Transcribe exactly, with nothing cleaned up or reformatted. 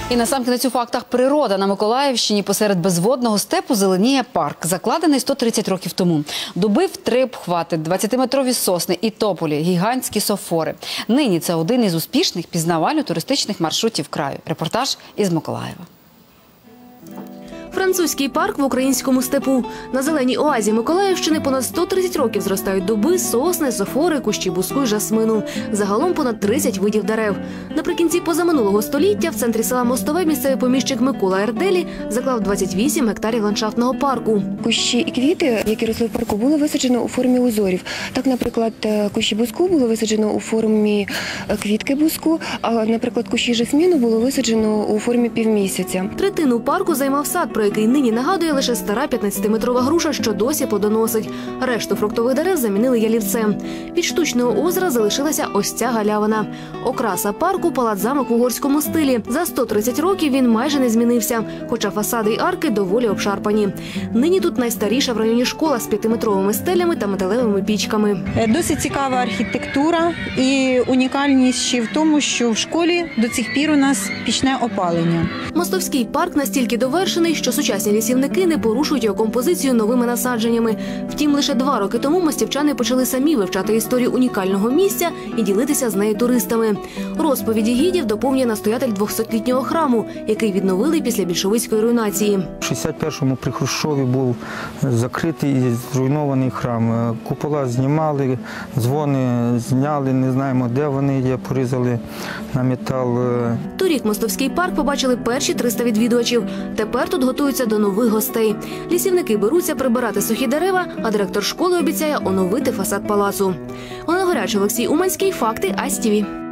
І насамкінець у фактах природа. На Миколаївщині посеред безводного степу зеленіє парк, закладений сто тридцять років тому. Дуби в три обхвати, двадцятиметрові сосни і тополі, гігантські софори. Нині це один із успішних пізнавально-туристичних маршрутів краю. Репортаж із Миколаєва. Французький парк в українському степу. На зеленій оазі Миколаївщини понад сто тридцять років зростають дуби, сосни, софори, кущі буску й жасмину. Загалом понад тридцять видів дерев. Наприкінці позаминулого століття в центрі села Мостове місцевий поміщик Микола Ерделі заклав двадцять вісім гектарів ландшафтного парку. Кущі і квіти, які росли в парку, було висаджено у формі узорів. Так, наприклад, кущі буску було висаджено у формі квітки буску, а, наприклад, кущі жасміну було висаджено у формі півмісяця. Третину парку займав сад, про який нині нагадує лише стара п'ятнадцятиметрова груша, що досі плодоносить. Решту фруктових дерев замінили ялівцем. Від штучного озера залишилася ось ця галявина. Окраса парку – палац-замок в угорському стилі. За сто тридцять років він майже не змінився, хоча фасади й арки доволі обшарпані. Нині тут найстаріша в районі школа з п'ятиметровими стелями та металевими пічками. Досить цікава архітектура і унікальність ще в тому, що в школі до цих пір у нас пічне опалення. Мостовський парк настільки довершений, що сучасні лісівники не порушують його композицію новими насадженнями. Втім, лише два роки тому мостівчани почали самі вивчати історію унікального місця і ділитися з нею туристами. Розповіді гідів доповнює настоятель двохсотлітнього храму, який відновили після більшовицької руйнації. У шістдесят першому при Хрущові був закритий і зруйнований храм. Купола знімали, дзвони зняли, не знаємо, де вони є, порізали на метал. Торік Мостовський парк побачили перші триста відвідувачів. Тепер тут готуються до нових гостей. Лісівники беруться прибирати сухі дерева, а директор школи обіцяє оновити фасад палацу. Олена Горяча, Олексій Уманський. Факти АСТІВІ.